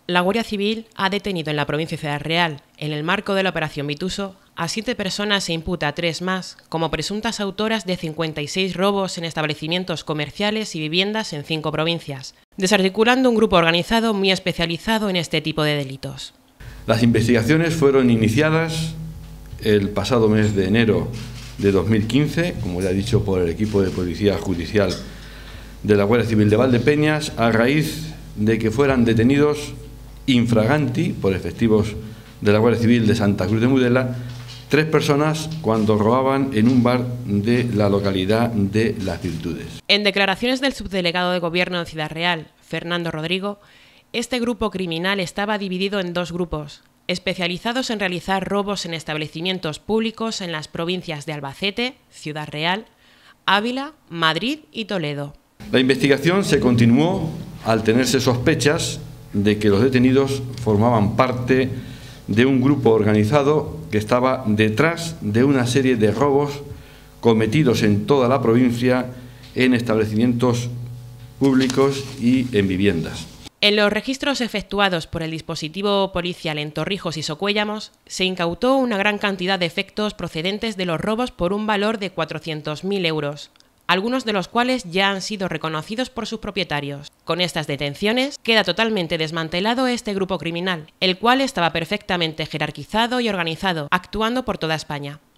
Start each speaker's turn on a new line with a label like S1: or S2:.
S1: La Guardia Civil ha detenido en la provincia de Ciudad Real, en el marco de la Operación Vituso, a 7 personas e imputa a 3 más como presuntas autoras de 56 robos en establecimientos comerciales y viviendas en 5 provincias, desarticulando un grupo organizado muy especializado en este tipo de delitos.
S2: Las investigaciones fueron iniciadas el pasado mes de enero de 2015, como ya he dicho, por el equipo de Policía Judicial de la Guardia Civil de Valdepeñas, a raíz de que fueran detenidos infraganti por efectivos de la Guardia Civil de Santa Cruz de Mudela 3 personas cuando robaban en un bar de la localidad de Las Virtudes.
S1: En declaraciones del subdelegado de Gobierno de Ciudad Real, Fernando Rodrigo, este grupo criminal estaba dividido en 2 grupos, especializados en realizar robos en establecimientos públicos en las provincias de Albacete, Ciudad Real, Ávila, Madrid y Toledo.
S2: La investigación se continuó al tenerse sospechas de que los detenidos formaban parte de un grupo organizado que estaba detrás de una serie de robos cometidos en toda la provincia en establecimientos públicos y en viviendas.
S1: En los registros efectuados por el dispositivo policial en Torrijos y Socuéllamos, se incautó una gran cantidad de efectos procedentes de los robos por un valor de 400.000 euros, algunos de los cuales ya han sido reconocidos por sus propietarios. Con estas detenciones queda totalmente desmantelado este grupo criminal, el cual estaba perfectamente jerarquizado y organizado, actuando por toda España.